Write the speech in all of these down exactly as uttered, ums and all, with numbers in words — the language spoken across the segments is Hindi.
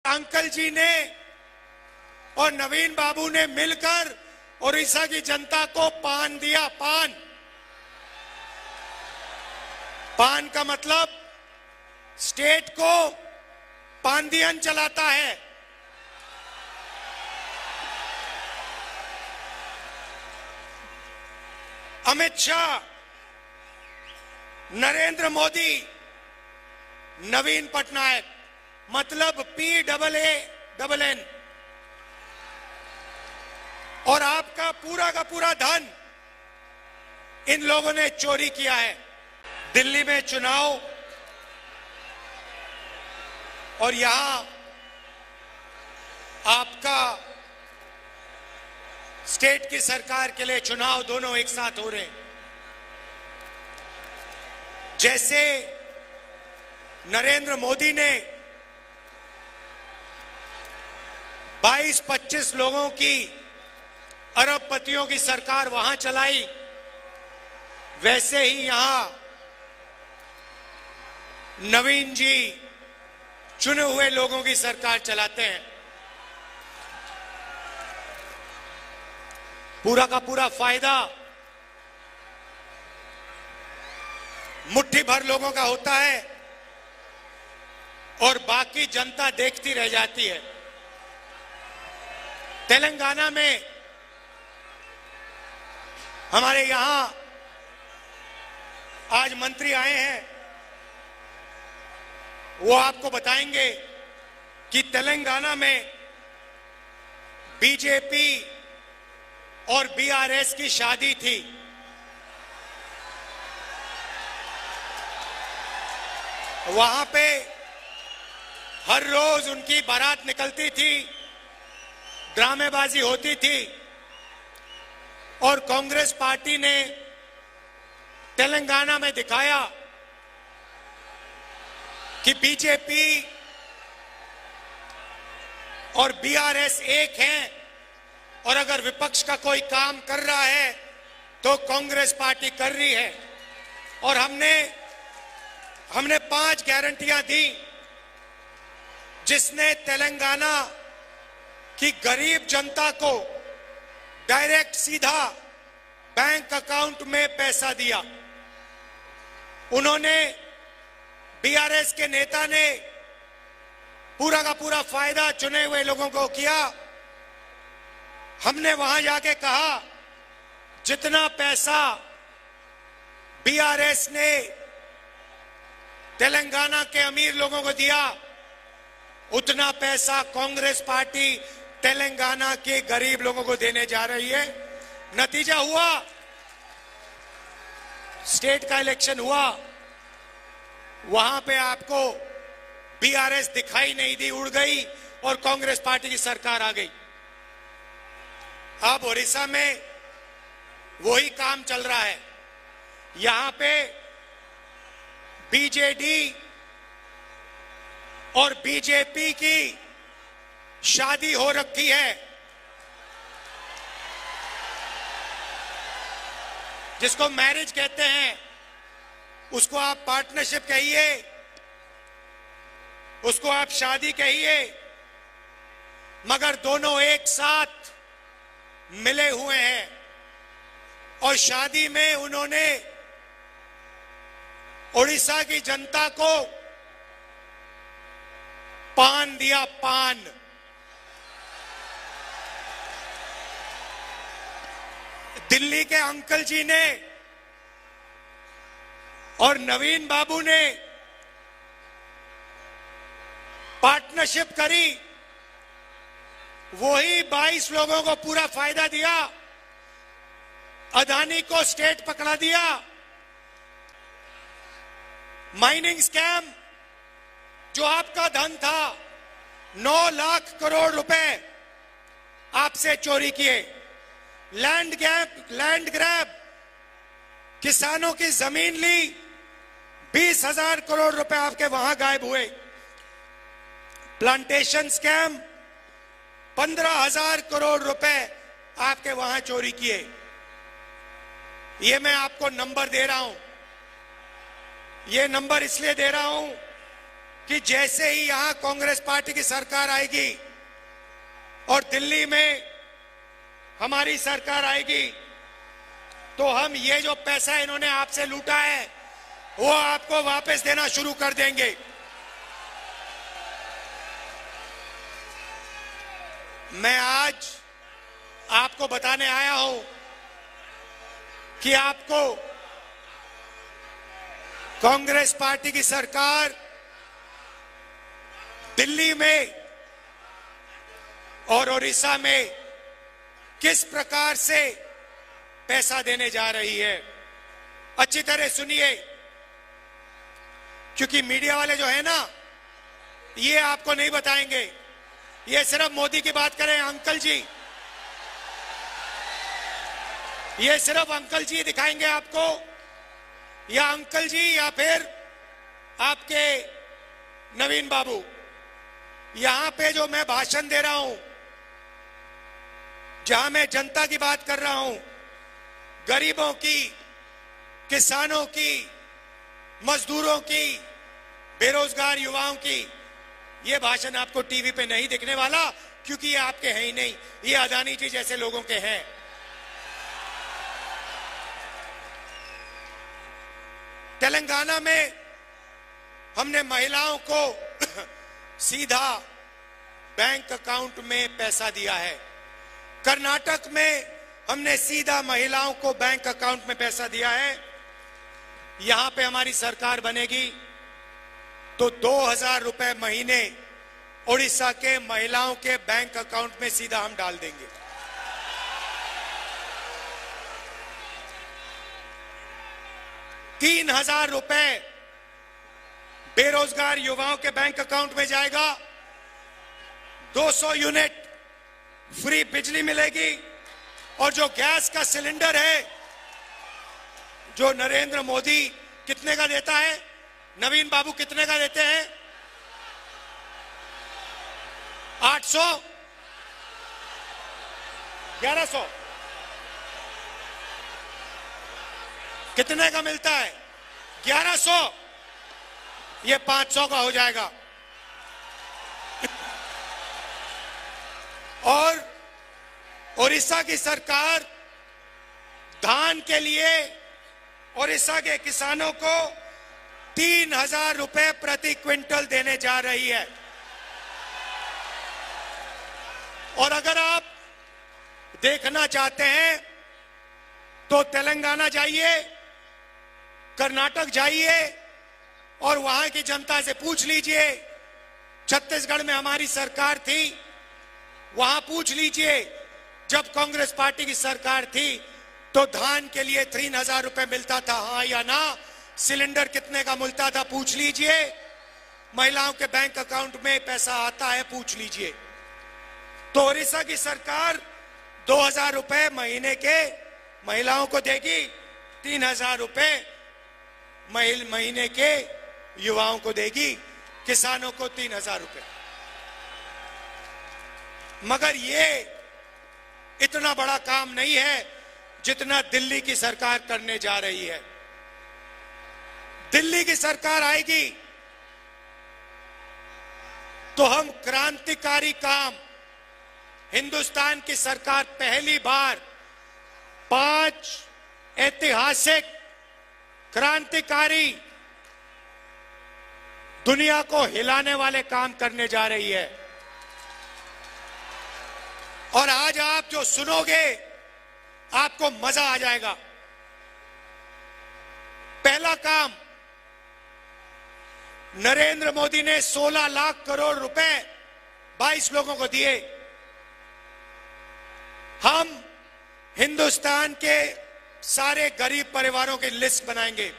अंकल जी ने और नवीन बाबू ने मिलकर उड़ीसा की जनता को पान दिया। पान पान का मतलब स्टेट को पांदियन चलाता है। अमित शाह, नरेंद्र मोदी, नवीन पटनायक, मतलब P double A double N, और आपका पूरा का पूरा धन इन लोगों ने चोरी किया है। दिल्ली में चुनाव और यहां आपका स्टेट की सरकार के लिए चुनाव, दोनों एक साथ हो रहे हैं। जैसे नरेंद्र मोदी ने बाईस पच्चीस लोगों की, अरबपतियों की सरकार वहां चलाई, वैसे ही यहां नवीन जी चुने हुए लोगों की सरकार चलाते हैं। पूरा का पूरा फायदा मुट्ठी भर लोगों का होता है और बाकी जनता देखती रह जाती है। तेलंगाना में हमारे यहां आज मंत्री आए हैं, वो आपको बताएंगे कि तेलंगाना में बीजेपी और बीआरएस की शादी थी। वहां पे हर रोज उनकी बारात निकलती थी, ड्रामेबाजी होती थी, और कांग्रेस पार्टी ने तेलंगाना में दिखाया कि बीजेपी और बीआरएस एक हैं, और अगर विपक्ष का कोई काम कर रहा है तो कांग्रेस पार्टी कर रही है। और हमने हमने पांच गारंटियां दी जिसने तेलंगाना की गरीब जनता को डायरेक्ट सीधा बैंक अकाउंट में पैसा दिया। उन्होंने, बीआरएस के नेता ने पूरा का पूरा फायदा चुने हुए लोगों को किया। हमने वहां जाके कहा जितना पैसा बीआरएस ने तेलंगाना के अमीर लोगों को दिया, उतना पैसा कांग्रेस पार्टी तेलंगाना के गरीब लोगों को देने जा रही है। नतीजा हुआ, स्टेट का इलेक्शन हुआ, वहां पे आपको बीआरएस दिखाई नहीं दी, उड़ गई और कांग्रेस पार्टी की सरकार आ गई। अब उड़ीसा में वही काम चल रहा है। यहां पे बीजेडी और बीजेपी की शादी हो रखी है, जिसको मैरिज कहते हैं, उसको आप पार्टनरशिप कहिए, उसको आप शादी कहिए, मगर दोनों एक साथ मिले हुए हैं। और शादी में उन्होंने उड़ीसा की जनता को पान दिया। पान दिल्ली के अंकल जी ने और नवीन बाबू ने पार्टनरशिप करी, वही बाईस लोगों को पूरा फायदा दिया, अदानी को स्टेट पकड़ा दिया। माइनिंग स्कैम, जो आपका धन था, नौ लाख करोड़ रुपए आपसे चोरी किए। लैंड गैप लैंड ग्रैब, किसानों की जमीन ली, बीस हजार करोड़ रुपए आपके वहां गायब हुए। प्लांटेशन स्कैम, पंद्रह हजार करोड़ रुपए आपके वहां चोरी किए। ये मैं आपको नंबर दे रहा हूं, ये नंबर इसलिए दे रहा हूं कि जैसे ही यहां कांग्रेस पार्टी की सरकार आएगी और दिल्ली में हमारी सरकार आएगी तो हम ये जो पैसा इन्होंने आपसे लूटा है वो आपको वापस देना शुरू कर देंगे। मैं आज आपको बताने आया हूं कि आपको कांग्रेस पार्टी की सरकार दिल्ली में और उड़ीसा में किस प्रकार से पैसा देने जा रही है। अच्छी तरह सुनिए, क्योंकि मीडिया वाले जो है ना ये आपको नहीं बताएंगे, ये सिर्फ मोदी की बात करें। अंकल जी, ये सिर्फ अंकल जी दिखाएंगे आपको, या अंकल जी या फिर आपके नवीन बाबू। यहां पे जो मैं भाषण दे रहा हूं, जहां मैं जनता की बात कर रहा हूं, गरीबों की, किसानों की, मजदूरों की, बेरोजगार युवाओं की, ये भाषण आपको टीवी पे नहीं दिखने वाला, क्योंकि ये आपके हैं ही नहीं, ये अदानी जी जैसे लोगों के हैं। तेलंगाना में हमने महिलाओं को सीधा बैंक अकाउंट में पैसा दिया है। कर्नाटक में हमने सीधा महिलाओं को बैंक अकाउंट में पैसा दिया है। यहां पे हमारी सरकार बनेगी तो दो हजार रुपए महीने उड़ीसा के महिलाओं के बैंक अकाउंट में सीधा हम डाल देंगे। तीन हजार रुपए बेरोजगार युवाओं के बैंक अकाउंट में जाएगा। दो सौ यूनिट फ्री बिजली मिलेगी। और जो गैस का सिलेंडर है जो नरेंद्र मोदी कितने का देता है, नवीन बाबू कितने का देते हैं? आठ सौ, ग्यारह सौ, कितने का मिलता है? ग्यारह सौ। ये पांच सौ का हो जाएगा। और उड़ीसा की सरकार धान के लिए उड़ीसा के किसानों को तीन हजार रुपए प्रति क्विंटल देने जा रही है। और अगर आप देखना चाहते हैं तो तेलंगाना जाइए, कर्नाटक जाइए और वहां की जनता से पूछ लीजिए। छत्तीसगढ़ में हमारी सरकार थी, वहां पूछ लीजिए जब कांग्रेस पार्टी की सरकार थी तो धान के लिए तीन हजार रुपए मिलता था, हाँ या ना? सिलेंडर कितने का मिलता था, पूछ लीजिए। महिलाओं के बैंक अकाउंट में पैसा आता है, पूछ लीजिए। तो उड़ीसा की सरकार दो हजार रुपए महीने के महिलाओं को देगी, तीन हजार रुपए महीने के युवाओं को देगी, किसानों को तीन हजार रुपए। मगर ये इतना बड़ा काम नहीं है जितना दिल्ली की सरकार करने जा रही है। दिल्ली की सरकार आएगी तो हम क्रांतिकारी काम, हिंदुस्तान की सरकार पहली बार पांच ऐतिहासिक क्रांतिकारी दुनिया को हिलाने वाले काम करने जा रही है। और आज आप जो सुनोगे आपको मजा आ जाएगा। पहला काम, नरेंद्र मोदी ने सोलह लाख करोड़ रुपए बाईस लोगों को दिए। हम हिंदुस्तान के सारे गरीब परिवारों की लिस्ट बनाएंगे।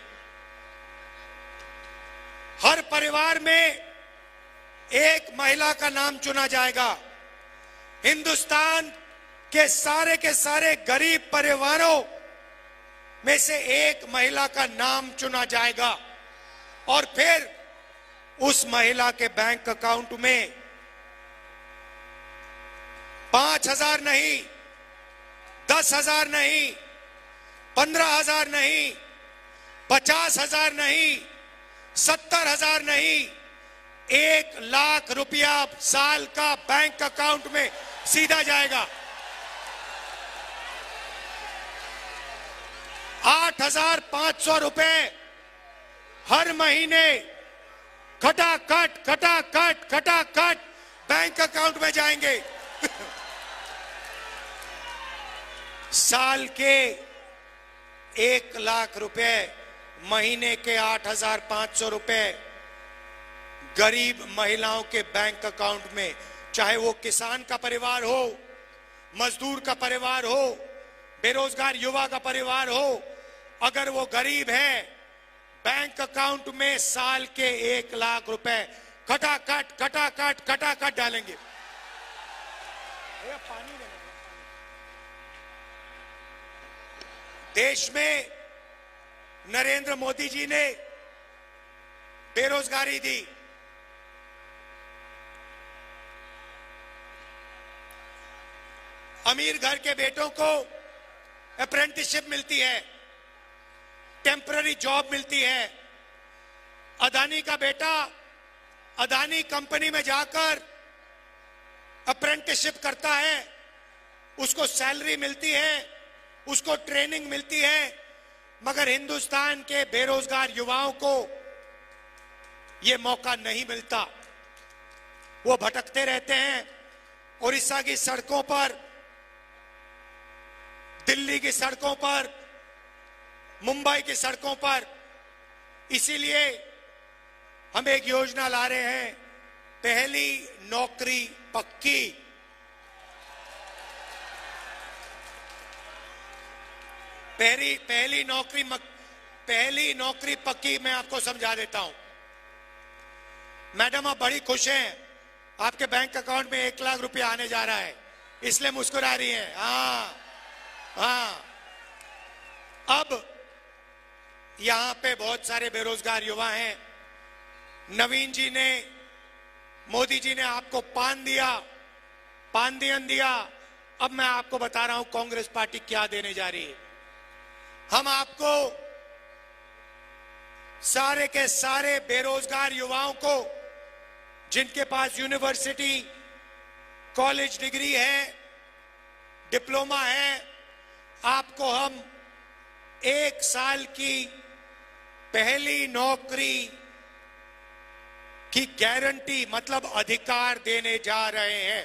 हर परिवार में एक महिला का नाम चुना जाएगा। हिंदुस्तान के सारे के सारे गरीब परिवारों में से एक महिला का नाम चुना जाएगा और फिर उस महिला के बैंक अकाउंट में पांच हजार नहीं, दस हजार नहीं, पंद्रह हजार नहीं, पचास हजार नहीं, सत्तर हजार नहीं, एक लाख रुपया साल का बैंक अकाउंट में सीधा जाएगा। आठ हजार पांच सौ रुपए हर महीने खटाखट खटाखट खटाखट बैंक अकाउंट में जाएंगे। साल के एक लाख रुपए, महीने के आठ हजार पांच सौ रुपए गरीब महिलाओं के बैंक अकाउंट में, चाहे वो किसान का परिवार हो, मजदूर का परिवार हो, बेरोजगार युवा का परिवार हो, अगर वो गरीब है, बैंक अकाउंट में साल के एक लाख रुपए खटाखट खटाखट खटाखट डालेंगे। पानी देश में नरेंद्र मोदी जी ने बेरोजगारी दी, अमीर घर के बेटों को अप्रेंटिसशिप मिलती है, टेम्पररी जॉब मिलती है। अदानी का बेटा अदानी कंपनी में जाकर अप्रेंटिसशिप करता है, उसको सैलरी मिलती है, उसको ट्रेनिंग मिलती है, मगर हिंदुस्तान के बेरोजगार युवाओं को यह मौका नहीं मिलता। वो भटकते रहते हैं उड़ीसा की सड़कों पर, दिल्ली की सड़कों पर, मुंबई की सड़कों पर। इसीलिए हम एक योजना ला रहे हैं, पहली नौकरी पक्की। पहली पहली नौकरी मक, पहली नौकरी पक्की मैं आपको समझा देता हूं। मैडम आप बड़ी खुश हैं, आपके बैंक अकाउंट में एक लाख रुपया आने जा रहा है, इसलिए मुस्कुरा रही हैं। हाँ हाँ, अब यहां पे बहुत सारे बेरोजगार युवा हैं। नवीन जी ने, मोदी जी ने आपको पान दिया, पानदियन दिया। अब मैं आपको बता रहा हूं कांग्रेस पार्टी क्या देने जा रही है। हम आपको सारे के सारे बेरोजगार युवाओं को, जिनके पास यूनिवर्सिटी कॉलेज डिग्री है, डिप्लोमा है, आपको हम एक साल की पहली नौकरी की गारंटी, मतलब अधिकार देने जा रहे हैं।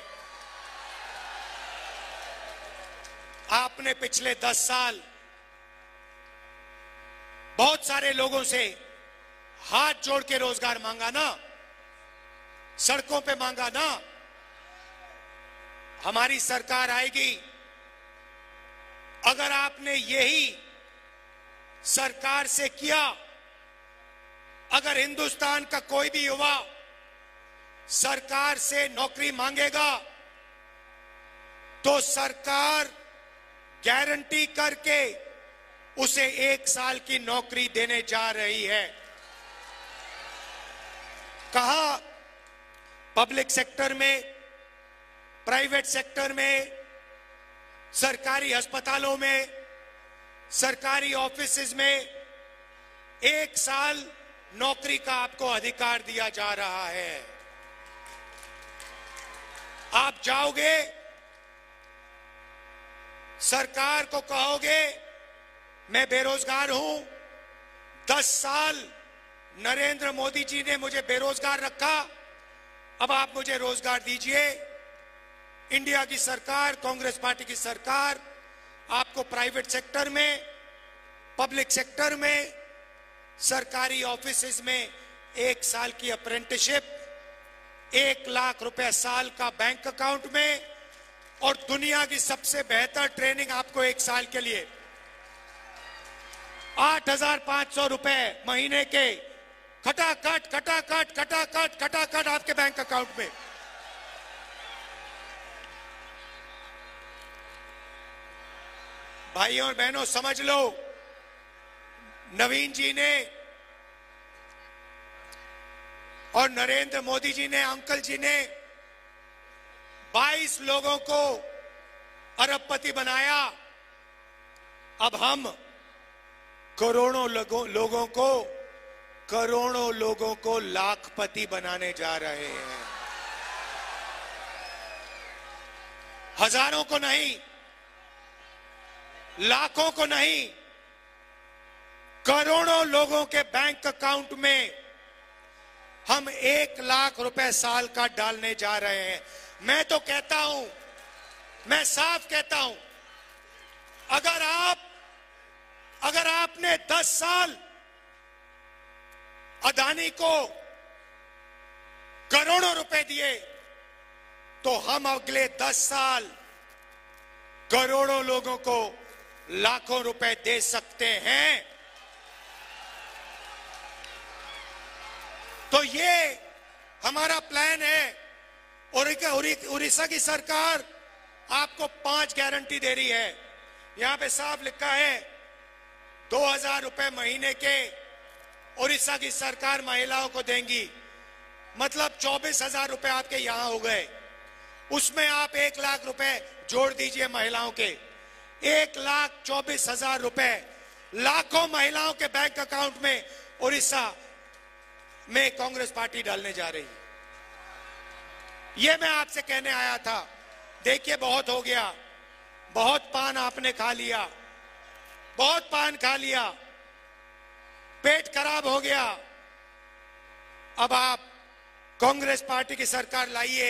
आपने पिछले दस साल बहुत सारे लोगों से हाथ जोड़ के रोजगार मांगा ना, सड़कों पे मांगा ना। हमारी सरकार आएगी, अगर आपने यही सरकार से किया, अगर हिंदुस्तान का कोई भी युवा सरकार से नौकरी मांगेगा तो सरकार गारंटी करके उसे एक साल की नौकरी देने जा रही है। कहा पब्लिक सेक्टर में, प्राइवेट सेक्टर में, सरकारी अस्पतालों में, सरकारी ऑफिसेज में एक साल नौकरी का आपको अधिकार दिया जा रहा है। आप जाओगे, सरकार को कहोगे मैं बेरोजगार हूं, दस साल नरेंद्र मोदी जी ने मुझे बेरोजगार रखा, अब आप मुझे रोजगार दीजिए। इंडिया की सरकार, कांग्रेस पार्टी की सरकार आपको प्राइवेट सेक्टर में, पब्लिक सेक्टर में, सरकारी ऑफिसेज में एक साल की अप्रेंटिसशिप, एक लाख रुपए साल का बैंक अकाउंट में, और दुनिया की सबसे बेहतर ट्रेनिंग आपको एक साल के लिए आठ हजार पांच सौ रुपए महीने के खटाखट खटाखट खटाखट खटाखट आपके बैंक अकाउंट में। भाइयों और बहनों समझ लो, नवीन जी ने और नरेंद्र मोदी जी ने, अंकल जी ने बाईस लोगों को अरबपति बनाया। अब हम करोड़ों लोगों लोगों को करोड़ों लोगों को लाखपति बनाने जा रहे हैं। हजारों को नहीं, लाखों को नहीं, करोड़ों लोगों के बैंक अकाउंट में हम एक लाख रुपए साल का डालने जा रहे हैं। मैं तो कहता हूं, मैं साफ कहता हूं, अगर आप अगर आपने दस साल अदानी को करोड़ों रुपए दिए तो हम अगले दस साल करोड़ों लोगों को लाखों रुपए दे सकते हैं। तो ये हमारा प्लान है। उड़ीसा की सरकार आपको पांच गारंटी दे रही है। यहां पे साफ लिखा है दो हजार रुपए महीने के उड़ीसा की सरकार महिलाओं को देंगी, मतलब चौबीस हजार रुपए आपके यहां हो गए। उसमें आप एक लाख रुपए जोड़ दीजिए महिलाओं के, एक लाख चौबीस हजार रुपए लाखों महिलाओं के बैंक अकाउंट में उड़ीसा में कांग्रेस पार्टी डालने जा रही है। यह मैं आपसे कहने आया था। देखिए, बहुत हो गया, बहुत पान आपने खा लिया, बहुत पान खा लिया, पेट खराब हो गया। अब आप कांग्रेस पार्टी की सरकार लाइए।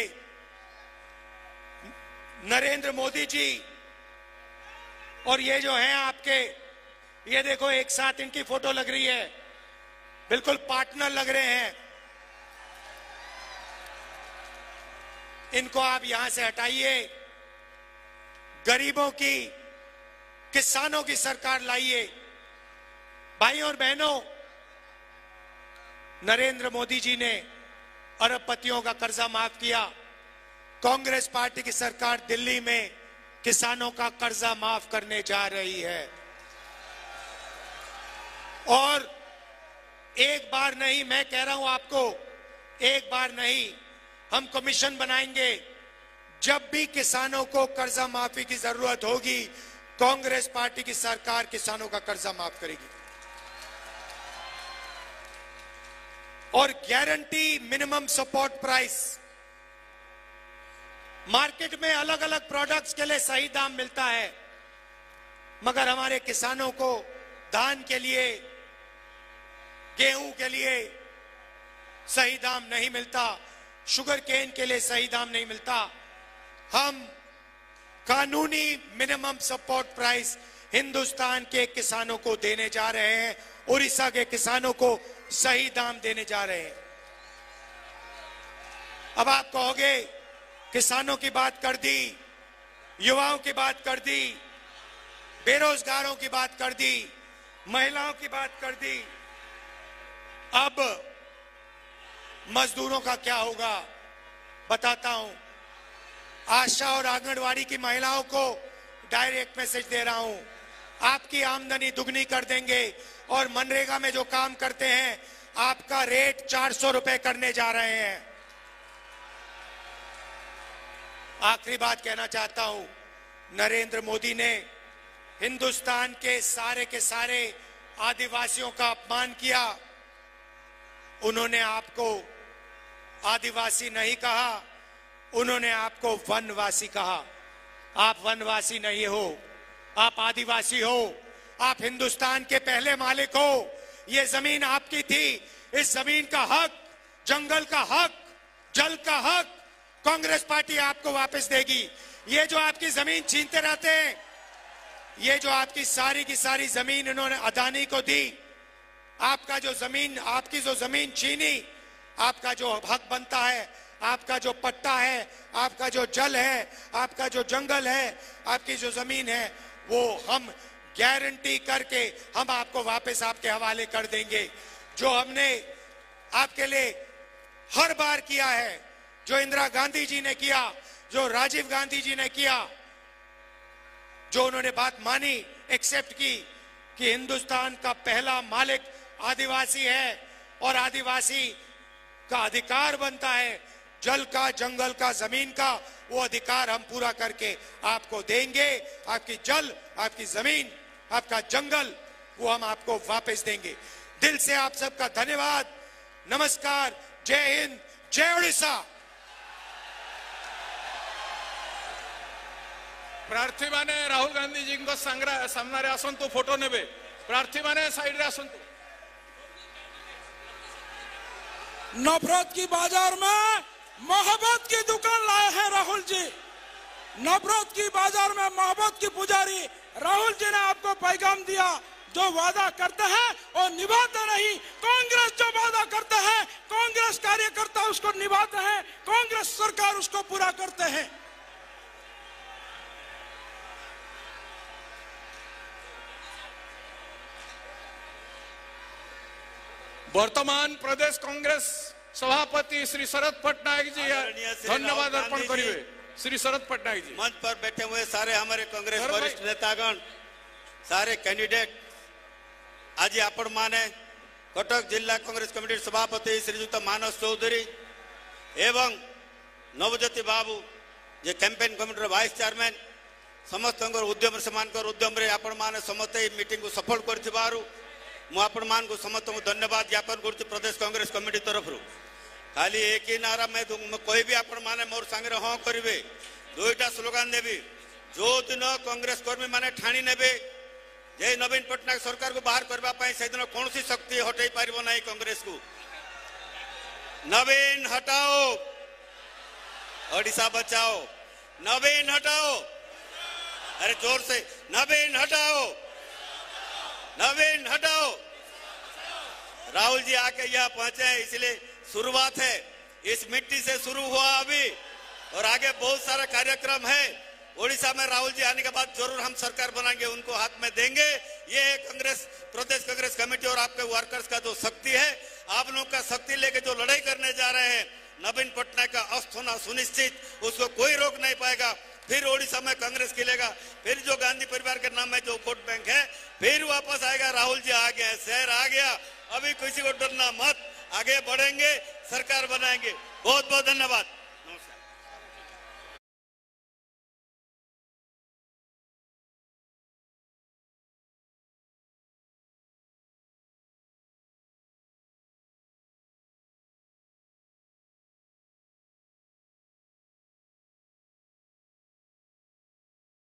नरेंद्र मोदी जी और ये जो है आपके, ये देखो एक साथ इनकी फोटो लग रही है, बिल्कुल पार्टनर लग रहे हैं। इनको आप यहां से हटाइए। गरीबों की, किसानों की सरकार लाइए। भाई और बहनों, नरेंद्र मोदी जी ने अरबपतियों का कर्जा माफ किया। कांग्रेस पार्टी की सरकार दिल्ली में किसानों का कर्जा माफ करने जा रही है। और एक बार नहीं, मैं कह रहा हूं आपको, एक बार नहीं, हम कमीशन बनाएंगे। जब भी किसानों को कर्जा माफी की जरूरत होगी, कांग्रेस पार्टी की सरकार किसानों का कर्जा माफ करेगी। और guarantee minimum support price. Market में अलग अलग प्रोडक्ट्स के लिए सही दाम मिलता है, मगर हमारे किसानों को धान के लिए, गेहूं के लिए सही दाम नहीं मिलता, शुगर केन के लिए सही दाम नहीं मिलता। हम कानूनी मिनिमम सपोर्ट प्राइस हिंदुस्तान के किसानों को देने जा रहे हैं। उड़ीसा के किसानों को सही दाम देने जा रहे हैं। अब आप कहोगे किसानों की बात कर दी, युवाओं की बात कर दी, बेरोजगारों की बात कर दी, महिलाओं की बात कर दी, अब मजदूरों का क्या होगा बताता हूं। आशा और आंगनवाड़ी की महिलाओं को डायरेक्ट मैसेज दे रहा हूं, आपकी आमदनी दुगनी कर देंगे और मनरेगा में जो काम करते हैं आपका रेट चार सौ रुपए करने जा रहे हैं। आखिरी बात कहना चाहता हूं, नरेंद्र मोदी ने हिंदुस्तान के सारे के सारे आदिवासियों का अपमान किया। उन्होंने आपको आदिवासी नहीं कहा, उन्होंने आपको वनवासी कहा। आप वनवासी नहीं हो, आप आदिवासी हो। आप हिंदुस्तान के पहले मालिक हो। ये जमीन आपकी थी। इस जमीन का हक, जंगल का हक, जल का हक कांग्रेस पार्टी आपको वापस देगी। ये जो आपकी जमीन छीनते रहते हैं, ये जो आपकी सारी की सारी जमीन इन्होंने अदानी को दी, आपका जो जमीन, आपकी जो जमीन छीनी, आपका जो हक बनता है, आपका जो पट्टा है, आपका जो जल है, आपका जो जंगल है, आपकी जो जमीन है, वो हम गारंटी करके हम आपको वापस आपके हवाले कर देंगे। जो हमने आपके लिए हर बार किया है, जो इंदिरा गांधी जी ने किया, जो राजीव गांधी जी ने किया, जो उन्होंने बात मानी, एक्सेप्ट की कि हिंदुस्तान का पहला मालिक आदिवासी है और आदिवासी का अधिकार बनता है जल का, जंगल का, जमीन का, वो अधिकार हम पूरा करके आपको देंगे। आपकी जल, आपकी जमीन, आपका जंगल, वो हम आपको वापस देंगे। दिल से आप सबका धन्यवाद। नमस्कार, जय हिंद, जय उड़ीसा। प्रार्थी माने राहुल गांधी जी को सामने आसतु, फोटो नेबे। प्रार्थी माने साइड रे आसतु। नफरत की बाजार में मोहब्बत की दुकान लाए हैं राहुल जी। नफरत की बाजार में मोहब्बत की पुजारी राहुल जी ने आपको पैगाम दिया, जो वादा करते हैं और निभाते नहीं। कांग्रेस जो वादा करते हैं, कांग्रेस कार्यकर्ता उसको निभाते हैं, कांग्रेस सरकार उसको पूरा करते हैं। वर्तमान प्रदेश कांग्रेस सभापति श्री शरद पटनायक जी धन्यवाद अर्पण करेंगे। श्री शरद पटनायक जी मंच पर बैठे हुए सारे हमारे कांग्रेस वरिष्ठ नेतागण, सारे कैंडिडेट, आज आपण माने कटक जिला कांग्रेस कमिटी सभापति श्रीजुक्त मानस चौधरी एवं नवज्योति बाबू जे कैंपेन कमिटी वाइस चेयरमैन समस्त उद्यम से उद्यम आपण माने समस्त मीटिंग को सफल कर मुझे समस्त धन्यवाद ज्ञापन कर प्रदेश कांग्रेस कमिटी तरफ खाली एक ही नारा मैं कह भी आपण माने मोर सांगे हाँ करेंगे। दुईटा स्लोगान देवी। जो दिन कांग्रेस कर्मी माने ठाणी नेबे जे नवीन पटनायक सरकार को बाहर करने से दिन कौन सी शक्ति हटई पार ना कांग्रेस को। नवीन हटाओ, ओडिशा बचाओ, नवीन हटाओ, अरे जोर से नवीन हटाओ, नवीन हटाओ। राहुल जी आके यहाँ पहुंचे हैं, इसलिए शुरुआत है, इस मिट्टी से शुरू हुआ अभी और आगे बहुत सारा कार्यक्रम है। ओडिशा में राहुल जी आने के बाद जरूर हम सरकार बनाएंगे, उनको हाथ में देंगे। ये है कांग्रेस प्रदेश कांग्रेस कमेटी और आपके वर्कर्स का जो शक्ति है। आप लोग का शक्ति लेके जो लड़ाई करने जा रहे हैं, नवीन पटनायक का अस्त होना सुनिश्चित, उसको कोई रोक नहीं पाएगा। फिर ओडिशा में कांग्रेस खिलेगा, फिर जो गांधी परिवार के नाम में जो वोट बैंक है फिर वापस आएगा। राहुल जी आ गए, शहर आ गया, अभी किसी को डरना मत, आगे बढ़ेंगे, सरकार बनाएंगे। बहुत बहुत धन्यवाद।